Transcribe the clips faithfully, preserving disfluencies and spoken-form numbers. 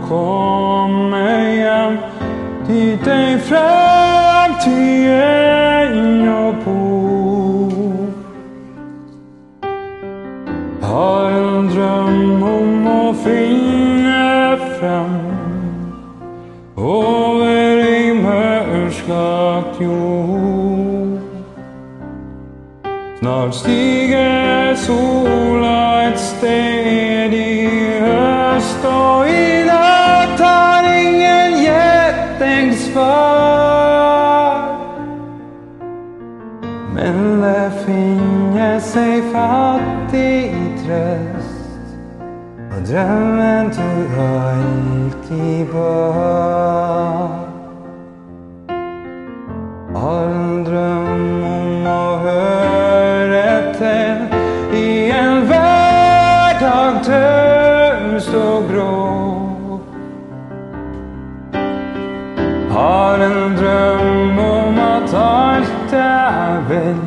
komme hjem dit ei fremtiden å bo. Har en drøm om å finne frem over ei mørklagt jord. Snart stiger sola et sted i høst, og i natt har ingen gjetning svar. Men det finner seg fattig trøst, og drømmen du alltid bar. Har en drøm om å høre til i en hverdag tøst og grå. Har en drøm om at alt er vel,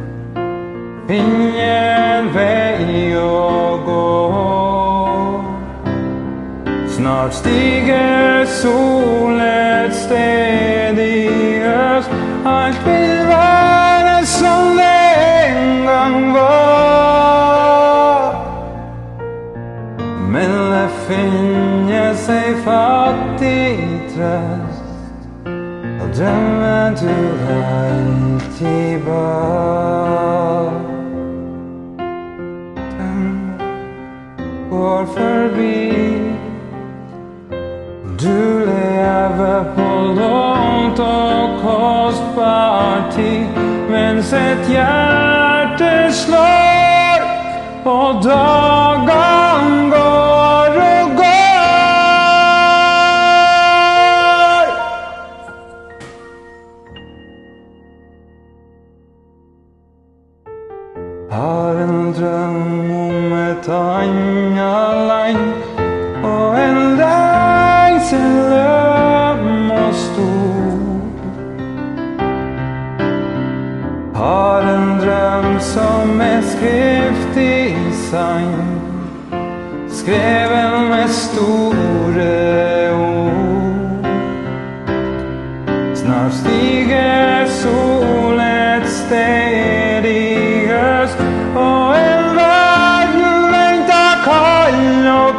finne en vei å gå. Snart stiger sol et sted i øst, alt vil være som det en gang var. Men det finner seg fattig trøst, og drømmen du alltid bar. Den går forbi, du lever på lånt og kostbar tid, mens et hjerte slår og dagen går og går. Har en drøm om et annet land og en lengsel øm og stor. Har en drøm som er skrift i sang, skrevet med store ord. Snart stiger sol et sted i høst, og en verden venter kald og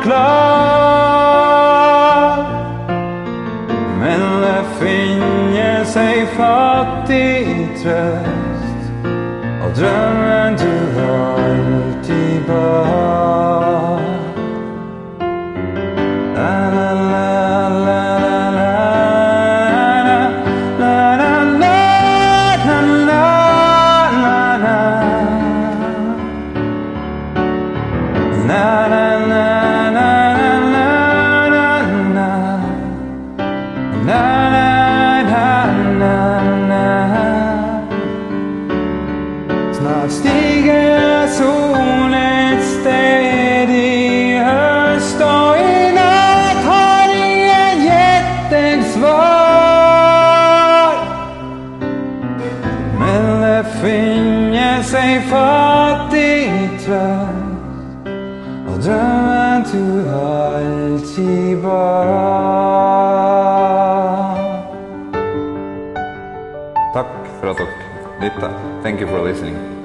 klar. Men det finner seg fattig trøst, og drømmen du alltid bar. La la la la la la la la la la la la la la. Snart stiger sol et sted i høst, og i natt har ingen gjetning svar. Men det finner seg fattig trøst, og drømmen du alltid bar. Takk for at dere lyttet. Thank you for listening.